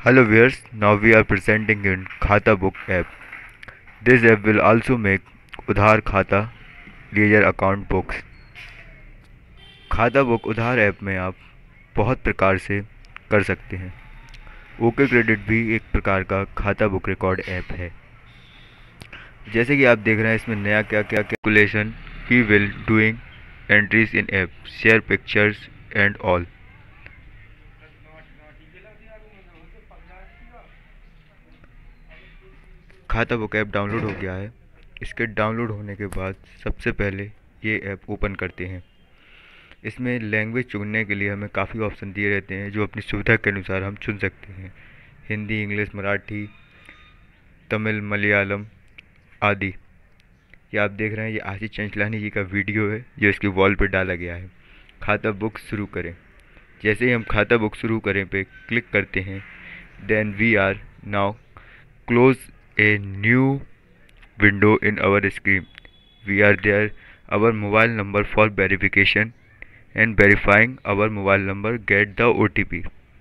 Hello viewers, now we are presenting in Khata Book app. This app will also make Udhar Khata ledger account books. Khatabook उधार app में आप बहुत प्रकार से कर सकते हैं। ओके क्रेडिट भी एक प्रकार का खाता बुक रिकॉर्ड ऐप है। जैसे कि आप देख रहे हैं इसमें नया क्या क्या calculation he will doing entries in app, share pictures and all. Khata book app download हो गया है। इसके डाउनलोड होने के बाद सबसे पहले ये ऐप ओपन करते हैं। इसमें लैंग्वेज चुनने के लिए हमें काफ़ी ऑप्शन दिए रहते हैं जो अपनी सुविधा के अनुसार हम चुन सकते हैं। हिंदी, इंग्लिश, मराठी, तमिल, मलयालम आदि। ये आप देख रहे हैं, ये आशीष चंचलानी जी का वीडियो है जो इसकी वॉल पर डाला गया है। खाता बुक शुरू करें। जैसे ही हम खाता बुक शुरू करें पे क्लिक करते हैं, then we are now close a new window in our screen. We are there our mobile number for verification and verifying our mobile number get the OTP.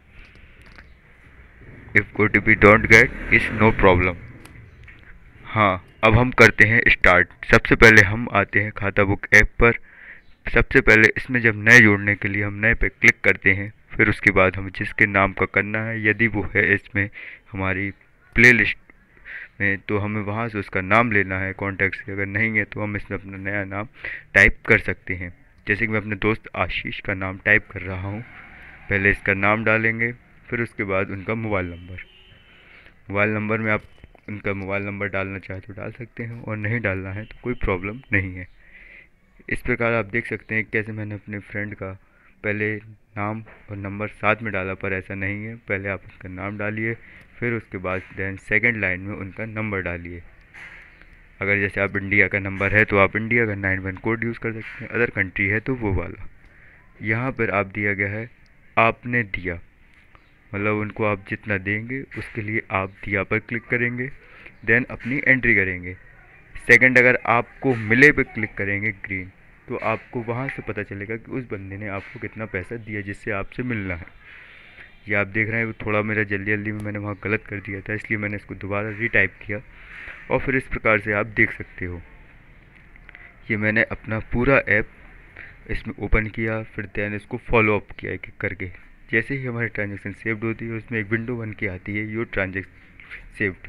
If OTP don't get is no problem. हाँ, अब हम करते हैं start. सबसे पहले हम आते हैं खाता बुक ऐप पर। सबसे पहले इसमें जब नए जोड़ने के लिए हम नए पे क्लिक करते हैं, फिर उसके बाद हम जिसके नाम का करना है, यदि वो है इसमें हमारी प्ले लिस्ट में, तो हमें वहाँ से उसका नाम लेना है कॉन्टैक्ट से। अगर नहीं है तो हम इसमें अपना नया नाम टाइप कर सकते हैं। जैसे कि मैं अपने दोस्त आशीष का नाम टाइप कर रहा हूँ। पहले इसका नाम डालेंगे, फिर उसके बाद उनका मोबाइल नंबर में आप उनका मोबाइल नंबर डालना चाहे तो डाल सकते हैं, और नहीं डालना है तो कोई प्रॉब्लम नहीं है। इस प्रकार आप देख सकते हैं कैसे मैंने अपने फ्रेंड का पहले नाम और नंबर साथ में डाला, पर ऐसा नहीं है। पहले आप उसका नाम डालिए, फिर उसके बाद देन सेकंड लाइन में उनका नंबर डालिए। अगर जैसे आप इंडिया का नंबर है तो आप इंडिया का 91 कोड यूज़ कर सकते हैं, अदर कंट्री है तो वो वाला। यहाँ पर आप दिया गया है आपने दिया, मतलब उनको आप जितना देंगे उसके लिए आप दिया पर क्लिक करेंगे, देन अपनी एंट्री करेंगे। सेकंड, अगर आपको मिले पे क्लिक करेंगे ग्रीन, तो आपको वहाँ से पता चलेगा कि उस बंदे ने आपको कितना पैसा दिया जिससे आपसे मिलना है। ये आप देख रहे हैं थोड़ा मेरा जल्दी जल्दी में मैंने वहाँ गलत कर दिया था, इसलिए मैंने इसको दोबारा रीटाइप किया, और फिर इस प्रकार से आप देख सकते हो। ये मैंने अपना पूरा ऐप इसमें ओपन किया, फिर देन इसको फॉलो अप किया एक एक करके। जैसे ही हमारी ट्रांजेक्शन सेव्ड होती है, उसमें एक विंडो बन के आती है your transaction saved.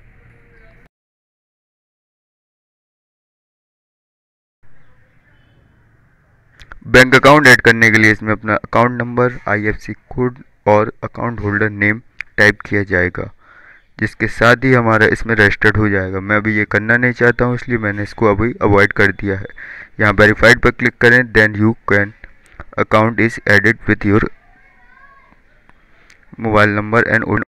Bank account add करने के लिए इसमें अपना अकाउंट नंबर, IFSC कोड और अकाउंट होल्डर नेम टाइप किया जाएगा, जिसके साथ ही हमारा इसमें रजिस्टर्ड हो जाएगा। मैं अभी ये करना नहीं चाहता हूँ, इसलिए मैंने इसको अभी अवॉइड कर दिया है। यहाँ वेरीफाइड पर क्लिक करें, then you can account is added with your mobile number and